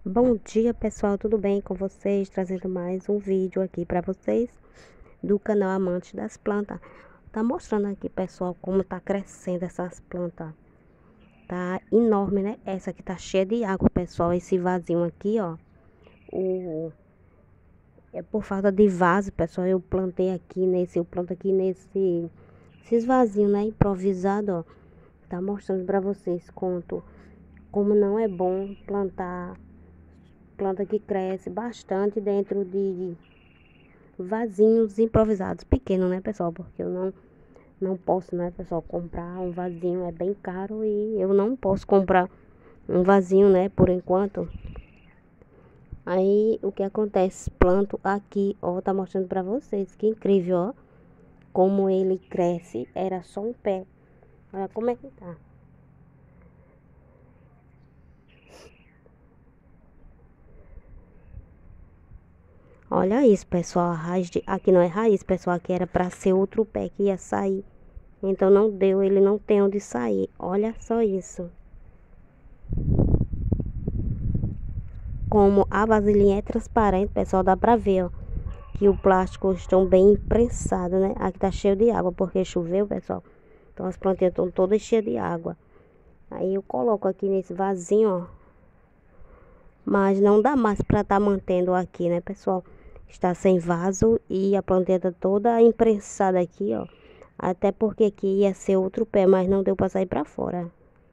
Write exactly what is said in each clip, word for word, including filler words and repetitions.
Bom dia, pessoal, tudo bem com vocês? Trazendo mais um vídeo aqui para vocês do canal Amante das Plantas. Tá mostrando aqui, pessoal, como tá crescendo essas plantas. Tá enorme, né? Essa aqui tá cheia de água, pessoal. Esse vasinho aqui, ó. O... É por falta de vaso, pessoal. Eu plantei aqui nesse, eu planto aqui nesse, esses vasinhos, né? Improvisado, ó. Tá mostrando para vocês quanto, como não é bom plantar planta que cresce bastante dentro de vasinhos improvisados, pequenos, né, pessoal? Porque eu não, não posso, né, pessoal, comprar um vasinho, é bem caro e eu não posso comprar um vasinho, né, por enquanto. Aí, o que acontece? Planto aqui, ó, tá mostrando pra vocês, que incrível, ó, como ele cresce, era só um pé. Olha como é que tá. Olha isso, pessoal, a raiz de... aqui não é raiz, pessoal, aqui era pra ser outro pé que ia sair. Então não deu, ele não tem onde sair. Olha só isso. Como a vasilhinha é transparente, pessoal, dá pra ver, ó, que o plástico estão bem imprensado, né? Aqui tá cheio de água porque choveu, pessoal. Então as plantinhas estão todas cheias de água. Aí eu coloco aqui nesse vasinho, ó. Mas não dá mais pra estar tá mantendo aqui, né, pessoal? Está sem vaso e a plantinha tá toda imprensada aqui, ó. Até porque aqui ia ser outro pé, mas não deu pra sair pra fora.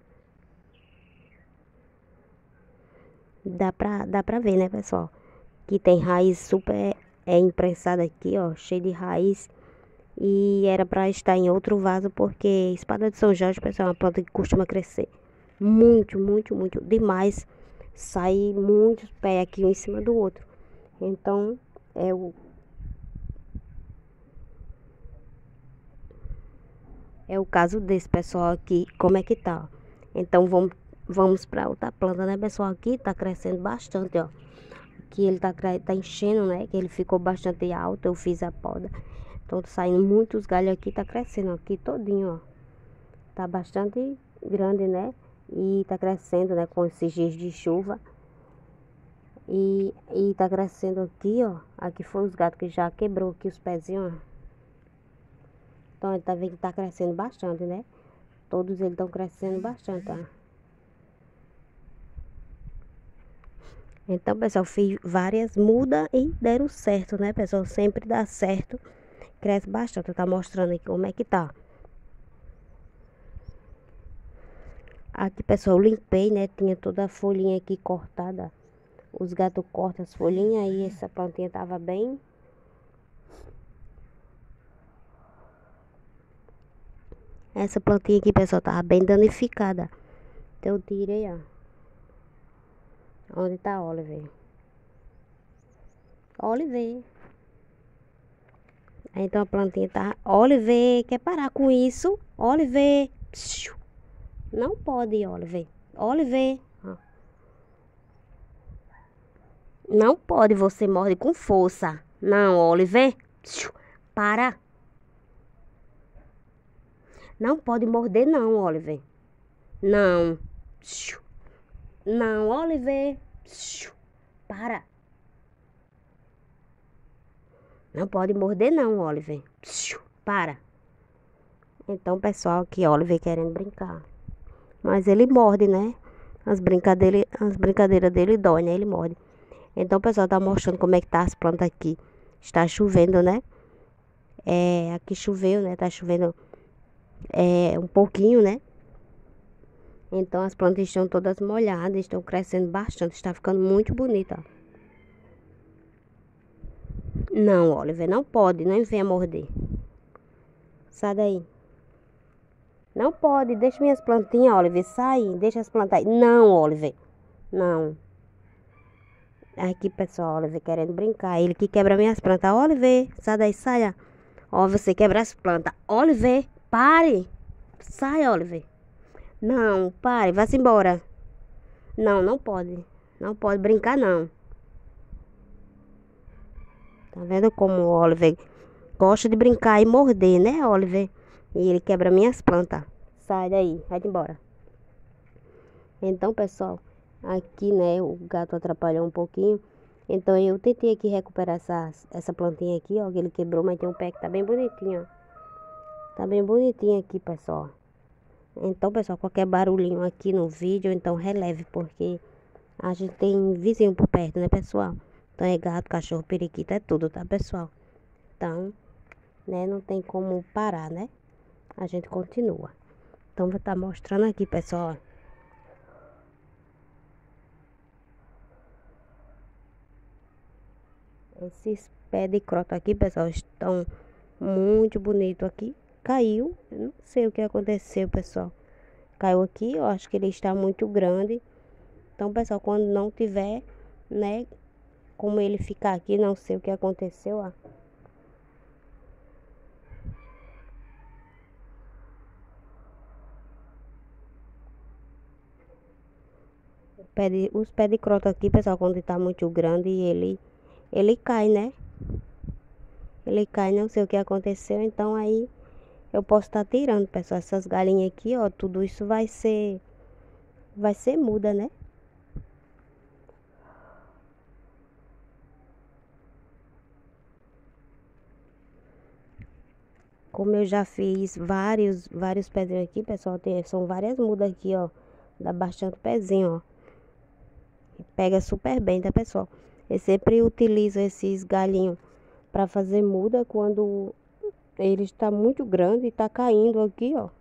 Dá pra, dá pra ver, né, pessoal? Que tem raiz super é, imprensada aqui, ó. Cheio de raiz. E era pra estar em outro vaso, porque espada de São Jorge, pessoal, é uma planta que costuma crescer muito, muito, muito demais. Sai muitos pés aqui um em cima do outro. Então, é o... É o caso desse, pessoal, aqui. Como é que tá, ó. Então, vamos, vamos pra outra planta, né, pessoal? Aqui tá crescendo bastante, ó. Que ele tá, tá enchendo, né? Que ele ficou bastante alto. Eu fiz a poda. Então, tá saindo muitos galhos aqui. Tá crescendo aqui todinho, ó. Tá bastante grande, né? E tá crescendo, né? Com esses dias de chuva. E, e tá crescendo aqui, ó. Aqui foi os gatos que já quebrou aqui os pezinhos, ó. Então, ele tá vendo que tá crescendo bastante, né? Todos eles estão crescendo bastante, tá? Então, pessoal, fiz várias mudas e deram certo, né, pessoal? Sempre dá certo. Cresce bastante. Tá mostrando aqui como é que tá. Aqui, pessoal, eu limpei, né? Tinha toda a folhinha aqui cortada. Os gatos cortam as folhinhas e essa plantinha tava bem. Essa plantinha aqui, pessoal, tava bem danificada. Então eu tirei, ó. Onde tá Oliver? Oliver. Então a plantinha tá... Oliver, quer parar com isso? Oliver. Psiu. Não pode, Oliver. Oliver. Ó. Não pode, você morde com força. Não, Oliver. Psiu. Para. Não pode morder não, Oliver. Não. Psiu. Não, Oliver. Psiu. Para. Não pode morder não, Oliver. Psiu. Para. Então, pessoal, aqui Oliver querendo brincar. Mas ele morde, né? As brincadeiras, as brincadeiras dele dói, né? Ele morde. Então, pessoal, tá mostrando como é que tá as plantas aqui. Está chovendo, né? É, aqui choveu, né? Tá chovendo é, um pouquinho, né? Então, as plantas estão todas molhadas, estão crescendo bastante. Está ficando muito bonita. Não, Oliver, não pode. Não venha morder. Sai daí. Não pode. Deixa minhas plantinhas, Oliver. Sai. Deixa as plantas aí. Não, Oliver. Não. Aqui, pessoal, Oliver querendo brincar. Ele que quebra minhas plantas. Oliver, sai daí, saia. Ó, você quebra as plantas. Oliver, pare. Sai, Oliver. Não, pare, vá-se embora. Não, não pode. Não pode brincar, não. Tá vendo como o Oliver gosta de brincar e morder, né, Oliver? E ele quebra minhas plantas. Sai daí, vai embora. Então, pessoal, Aqui, né, o gato atrapalhou um pouquinho. Então eu tentei aqui recuperar essa, essa plantinha aqui, ó, que ele quebrou, mas tem um pé que tá bem bonitinho, ó. Tá bem bonitinho aqui, pessoal. Então, pessoal, qualquer barulhinho aqui no vídeo, então releve, porque a gente tem vizinho por perto, né, pessoal? Então é gato, cachorro, periquito, é tudo, tá, pessoal? Então, né, não tem como parar, né? A gente continua. Então, vou estar mostrando aqui, pessoal, ó. Esses pés de crota aqui, pessoal, estão muito bonito aqui. Caiu, eu não sei o que aconteceu, pessoal. Caiu aqui, eu acho que ele está muito grande. Então, pessoal, quando não tiver, né, como ele ficar aqui, não sei o que aconteceu, ó. Pé de- os pés de crota aqui, pessoal, quando está muito grande, ele, ele cai, né? Ele cai, não sei o que aconteceu, então aí eu posso estar tirando, pessoal, essas galinhas aqui, ó, tudo isso vai ser, vai ser muda, né? Como eu já fiz vários, vários pezinhos aqui, pessoal, tem, são várias mudas aqui, ó. Dá bastante pezinho, ó. Pega super bem, tá, pessoal? Eu sempre utilizo esses galinhos para fazer muda quando ele está muito grande e tá caindo aqui, ó.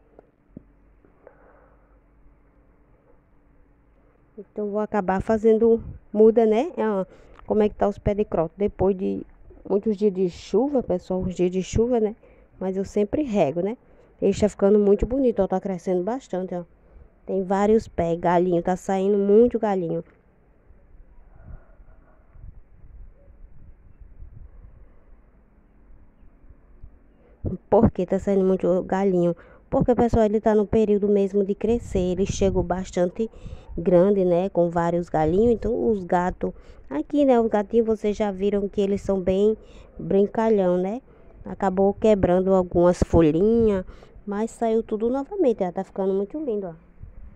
Então vou acabar fazendo muda, né? Ó, como é que tá os pés de crota? Depois de muitos dias de chuva, pessoal, uns dias de chuva, né? Mas eu sempre rego, né? Ele está ficando muito bonito, ó. Tá crescendo bastante, ó. Tem vários pés, galinho, tá saindo muito galinho. Por que tá saindo muito galinho? Porque, pessoal, ele tá no período mesmo de crescer. Ele chegou bastante grande, né? Com vários galinhos. Então, os gatos... Aqui, né? Os gatinhos, vocês já viram que eles são bem brincalhão, né? Acabou quebrando algumas folhinhas. Mas saiu tudo novamente. Ela tá ficando muito lindo, ó.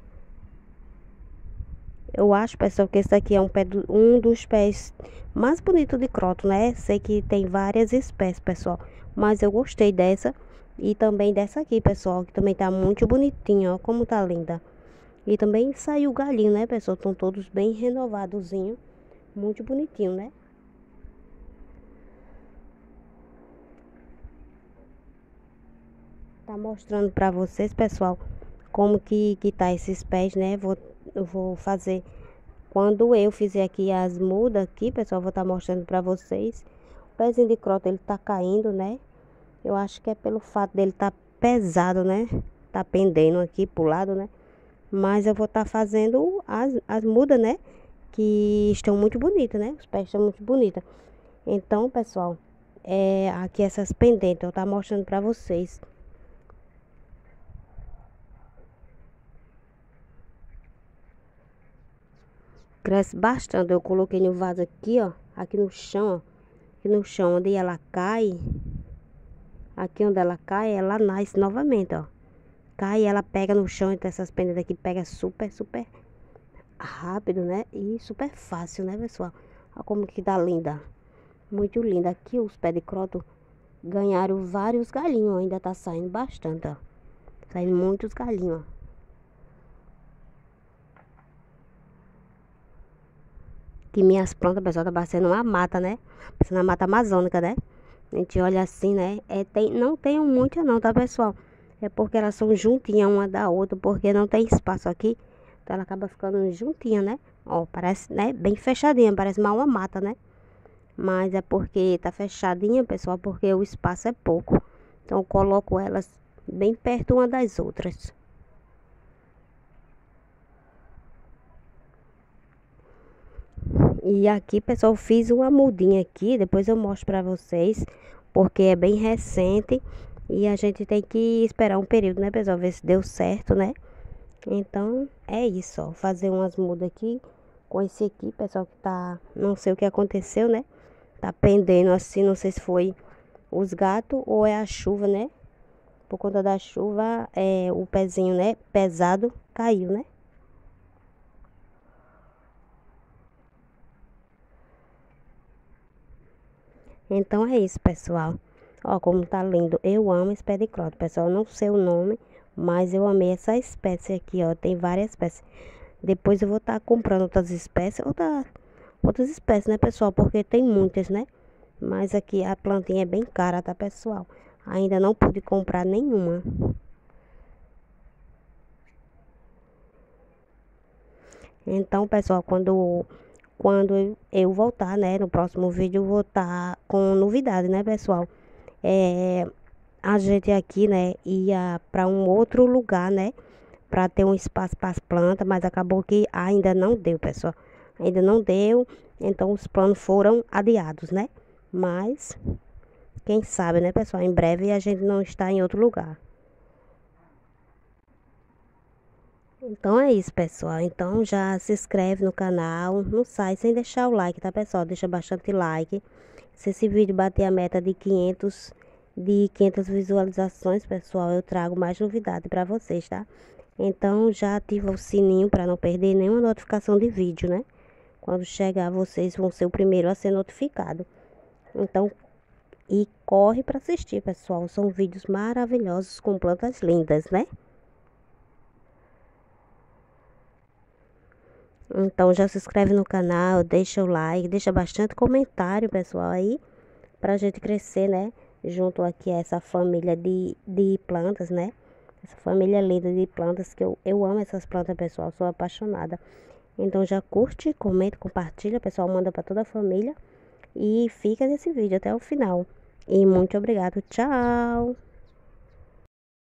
Eu acho, pessoal, que esse aqui é um, pé do- um dos pés mais bonitos de croto, né? Sei que tem várias espécies, pessoal. Mas eu gostei dessa. E também dessa aqui, pessoal, que também tá muito bonitinha, ó. Como tá linda. E também saiu o galinho, né, pessoal? Estão todos bem renovadozinho. Muito bonitinho, né? Tá mostrando pra vocês, pessoal, como que, que tá esses pés, né? Vou, eu vou fazer... Quando eu fizer aqui as mudas aqui, pessoal, vou estar mostrando pra vocês. O pezinho de crota, ele tá caindo, né? Eu acho que é pelo fato dele tá pesado, né? Tá pendendo aqui pro lado, né? Mas eu vou estar fazendo as, as mudas, né? Que estão muito bonitas, né? Os pés estão muito bonitos. Então, pessoal, é aqui essas pendentes, eu tá mostrando pra vocês. Cresce bastante. Eu coloquei no vaso aqui, ó. Aqui no chão, ó. Aqui no chão, onde ela cai. Aqui onde ela cai, ela nasce novamente, ó. Cai, ela pega no chão, então essas pendentes aqui pega super, super rápido, né? E super fácil, né, pessoal? Olha como que tá linda. Muito linda. Aqui os pés de croto ganharam vários galinhos. Ainda tá saindo bastante, ó. Saindo muitos galinhos, ó. Que minhas plantas, pessoal, tá parecendo uma mata, né? Parecendo uma mata amazônica, né? A gente olha assim, né? É, tem, não tem muita não, tá, pessoal? É porque elas são juntinhas uma da outra, porque não tem espaço aqui. Então ela acaba ficando juntinha, né? Ó, parece, né? Bem fechadinha, parece mais uma mata, né? Mas é porque tá fechadinha, pessoal, porque o espaço é pouco. Então eu coloco elas bem perto uma das outras. E aqui, pessoal, fiz uma mudinha aqui, depois eu mostro pra vocês, porque é bem recente e a gente tem que esperar um período, né, pessoal, ver se deu certo, né? Então, é isso, ó, fazer umas mudas aqui com esse aqui, pessoal, que tá, não sei o que aconteceu, né? Tá pendendo assim, não sei se foi os gatos ou é a chuva, né? Por conta da chuva, é, o pezinho, né, pesado, caiu, né? Então é isso, pessoal. Ó, como tá lindo. Eu amo esse pé de croto, pessoal. Eu não sei o nome, mas eu amei essa espécie aqui, ó. Tem várias espécies. Depois eu vou estar comprando outras espécies, outra, outras espécies, né, pessoal? Porque tem muitas, né? Mas aqui a plantinha é bem cara, tá, pessoal? Ainda não pude comprar nenhuma. Então, pessoal, quando, quando eu eu voltar, né, no próximo vídeo, eu vou estar com novidade, né, pessoal? É, a gente aqui, né, ia para um outro lugar, né, para ter um espaço para as plantas, mas acabou que ainda não deu, pessoal. Ainda não deu, então os planos foram adiados, né? Mas quem sabe, né, pessoal? Em breve a gente não está em outro lugar. Então é isso, pessoal. Então já se inscreve no canal. Não sai sem deixar o like, tá, pessoal? Deixa bastante like. Se esse vídeo bater a meta de quinhentos, de quinhentas visualizações, pessoal, eu trago mais novidade para vocês, tá? Então já ativa o sininho para não perder nenhuma notificação de vídeo, né? Quando chegar, vocês vão ser o primeiro a ser notificado. Então, e corre para assistir, pessoal. São vídeos maravilhosos com plantas lindas, né? Então já se inscreve no canal, deixa o like, deixa bastante comentário, pessoal, aí, pra gente crescer, né? Junto aqui a essa família de, de plantas, né? Essa família linda de plantas, que eu, eu amo essas plantas, pessoal, sou apaixonada. Então já curte, comenta, compartilha, pessoal, manda pra toda a família. E fica nesse vídeo até o final. E muito obrigado, tchau!